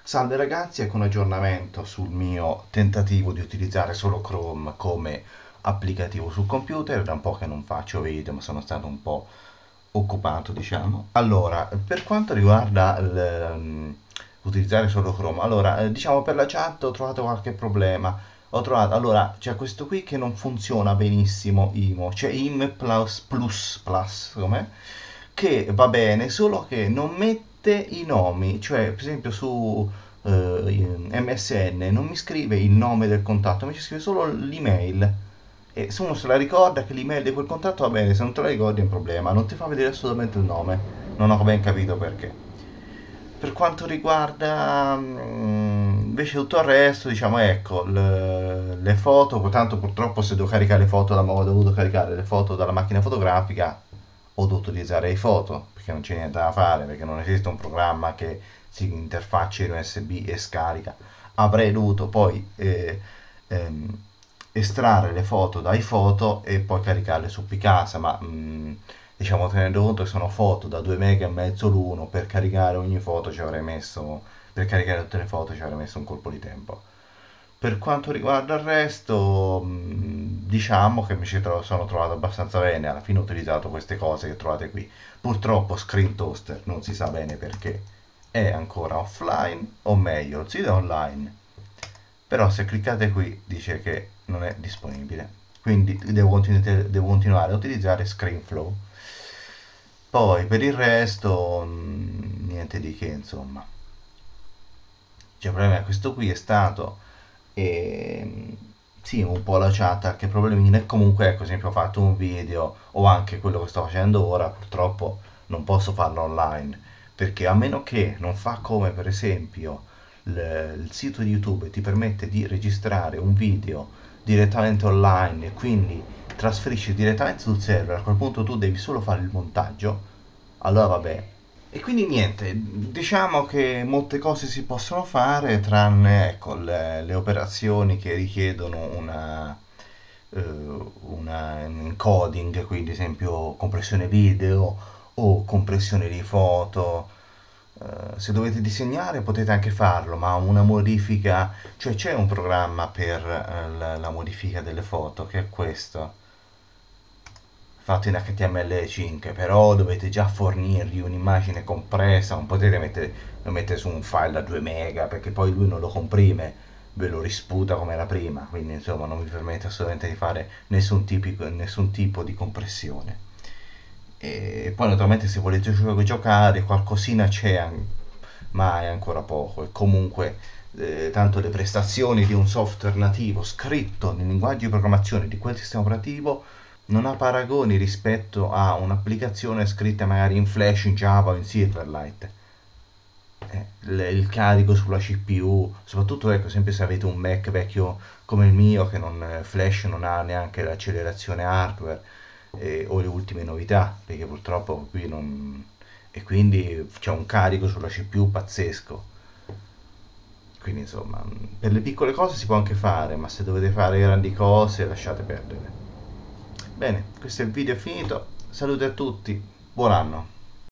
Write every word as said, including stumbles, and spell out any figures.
Salve ragazzi, ecco un aggiornamento sul mio tentativo di utilizzare solo Chrome come applicativo sul computer. Da un po' che non faccio video, ma sono stato un po' occupato, diciamo. Allora, per quanto riguarda il, um, utilizzare solo Chrome, allora, eh, diciamo per la chat ho trovato qualche problema. Ho trovato, allora, c'è questo qui che non funziona benissimo, I M O, c'è I M Plus Plus Plus, com'è? Che va bene, solo che non mette i nomi, cioè per esempio su eh, M S N non mi scrive il nome del contatto, mi ci scrive solo l'email. E se uno se la ricorda che l'email di quel contatto va bene, se non te la ricordi è un problema, non ti fa vedere assolutamente il nome, non ho ben capito perché. Per quanto riguarda mm, invece tutto il resto, diciamo, ecco, le, le foto, tanto purtroppo se devo caricare le foto, da, ho dovuto caricare le foto dalla macchina fotografica, ho dovuto utilizzare iPhoto, perché non c'è niente da fare, perché non esiste un programma che si interfaccia in U S B e scarica. Avrei dovuto poi eh, ehm, estrarre le foto da iPhoto e poi caricarle su Picasa, ma mh, diciamo tenendo conto che sono foto da due mega e mezzo l'uno, per caricare ogni foto ci avrei messo, per caricare tutte le foto ci avrei messo un colpo di tempo. Per quanto riguarda il resto, mh, diciamo che mi ci tro- sono trovato abbastanza bene, alla fine ho utilizzato queste cose che trovate qui. Purtroppo Screen Toaster non si sa bene perché è ancora offline, o meglio, il sito è online, però se cliccate qui dice che non è disponibile, quindi devo, continu- devo continuare a utilizzare ScreenFlow. Poi per il resto mh, niente di che, insomma. Cioè, il problema è questo qui è stato e sì, un po' la chat ha anche problemini. E comunque, ecco, esempio, ho fatto un video o anche quello che sto facendo ora, purtroppo non posso farlo online, perché a meno che non fa come per esempio il, il sito di YouTube ti permette di registrare un video direttamente online e quindi trasferisci direttamente sul server, a quel punto tu devi solo fare il montaggio, allora vabbè. E quindi niente, diciamo che molte cose si possono fare tranne ecco, le, le operazioni che richiedono una, eh, una- un encoding, quindi ad esempio compressione video o compressione di foto. Eh, se dovete disegnare potete anche farlo, ma una modifica, cioè c'è un programma per eh, la, la modifica delle foto che è questo fatto in H T M L cinque, però dovete già fornirgli un'immagine compressa, non potete mettere, lo mettere su un file da due mega perché poi lui non lo comprime, ve lo risputa come era prima, quindi insomma non vi permette assolutamente di fare nessun, tipico, nessun tipo di compressione. E poi naturalmente se volete gio- giocare qualcosina c'è, ma è ancora poco e comunque eh, tanto le prestazioni di un software nativo scritto nel linguaggio di programmazione di quel sistema operativo non ha paragoni rispetto a un'applicazione scritta magari in Flash, in Java o in Silverlight. Eh, il, il carico sulla C P U, soprattutto ecco, sempre se avete un Mac vecchio come il mio che non, eh, Flash non ha neanche l'accelerazione hardware eh, o le ultime novità, perché purtroppo qui non... e quindi c'è un carico sulla C P U pazzesco. Quindi insomma, per le piccole cose si può anche fare, ma se dovete fare grandi cose lasciate perdere. Bene, questo è il video finito. Saluti a tutti, buon anno.